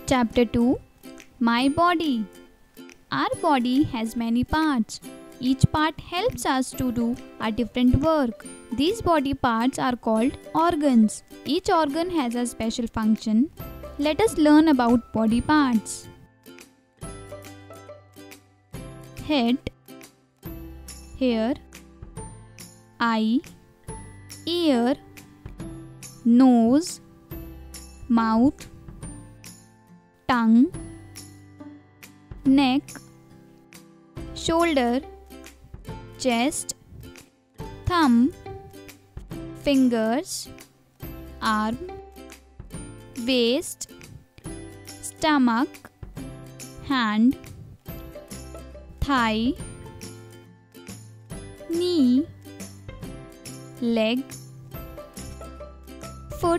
Chapter 2. My body. Our body has many parts. Each part helps us to do a different work. These body parts are called organs. Each organ has a special function. Let us learn about body parts. Head, hair, eye, ear, nose, mouth, tongue, neck, shoulder, chest, thumb, fingers, arm, waist, stomach, hand, thigh, knee, leg, foot,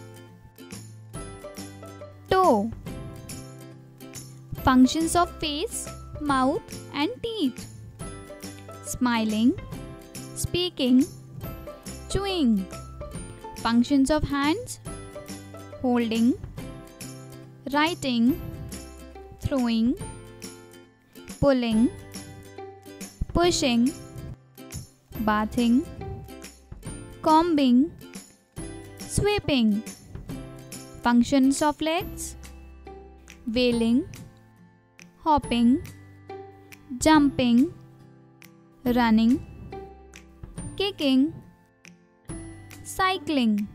toe. Functions of face, mouth and teeth. Smiling, speaking, chewing. Functions of hands, holding, writing, throwing, pulling, pushing, bathing, combing, sweeping. Functions of legs, wailing, hopping, jumping, running, kicking, cycling.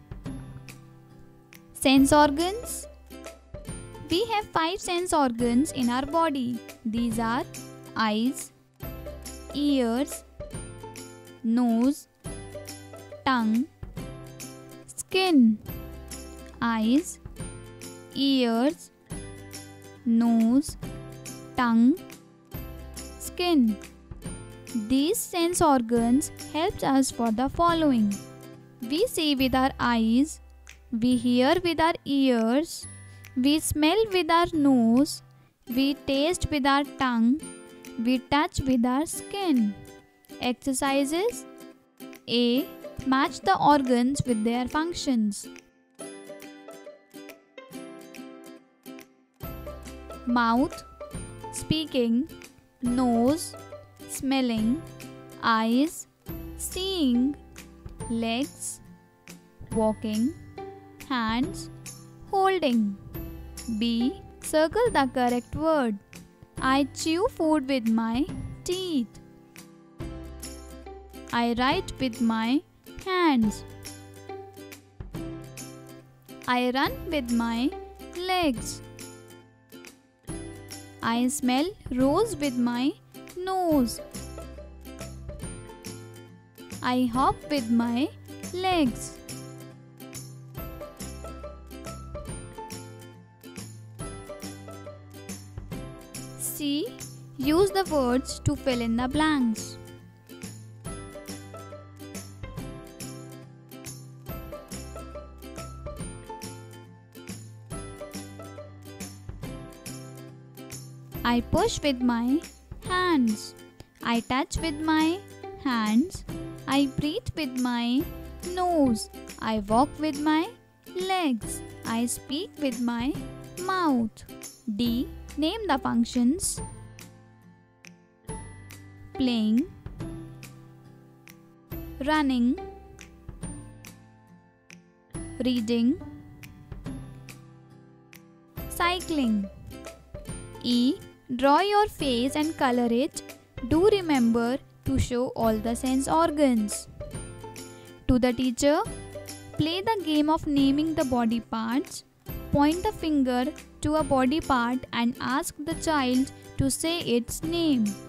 Sense organs. We have 5 sense organs in our body. These are eyes, ears, nose, tongue, skin. Eyes, ears, nose, tongue, skin. These sense organs help us for the following. We see with our eyes, we hear with our ears, we smell with our nose, we taste with our tongue, we touch with our skin. Exercises. A. Match the organs with their functions. Mouth, speaking, nose, smelling, eyes, seeing, legs, walking, hands, holding. B. Circle the correct word. I chew food with my teeth. I write with my hands. I run with my legs. I smell rose with my nose. I hop with my legs. C. Use the words to fill in the blanks. I push with my hands. I touch with my hands. I breathe with my nose. I walk with my legs. I speak with my mouth. D. Name the functions. Playing, running, reading, cycling. E. Draw your face and color it. Do remember to show all the sense organs. To the teacher, play the game of naming the body parts. Point the finger to a body part and ask the child to say its name.